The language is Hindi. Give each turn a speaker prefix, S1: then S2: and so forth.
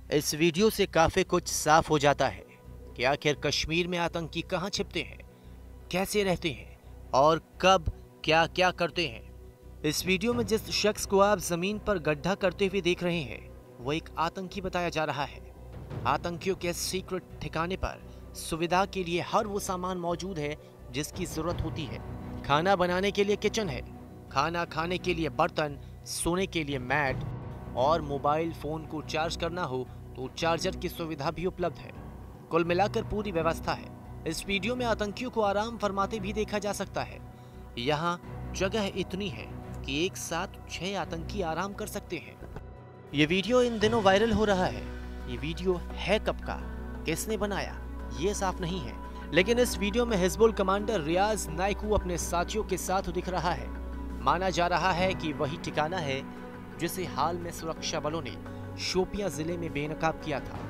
S1: इस वीडियो से काफी कुछ साफ हो जाता है कि आखिर कश्मीर में आतंकी कहां छिपते हैं, कैसे रहते हैं और कब क्या क्या करते हैं। इस वीडियो में जिस शख्स को आप जमीन पर गड्ढा करते हुए देख रहे हैं वो एक आतंकी बताया जा रहा है। आतंकियों के सीक्रेट ठिकाने पर सुविधा के लिए हर वो सामान मौजूद है जिसकी जरूरत होती है। खाना बनाने के लिए किचन है, खाना खाने के लिए बर्तन, सोने के लिए मैट और मोबाइल फोन को चार्ज करना हो तो चार्जर की सुविधा भी उपलब्ध है। कुल मिलाकर पूरी व्यवस्था है। इस वीडियो में आतंकियों को आराम फरमाते भी देखा जा सकता है। यहाँ जगह इतनी है कि एक साथ 6 आतंकी आराम कर सकते हैं। ये वीडियो इन दिनों वायरल हो रहा है। ये वीडियो है कब का, किसने बनाया, ये साफ नहीं है, लेकिन इस वीडियो में हिजबुल कमांडर रियाज नाइकू अपने साथियों के साथ दिख रहा है। माना जा रहा है कि वही ठिकाना है जिसे हाल में सुरक्षा बलों ने शोपियां जिले में बेनकाब किया था।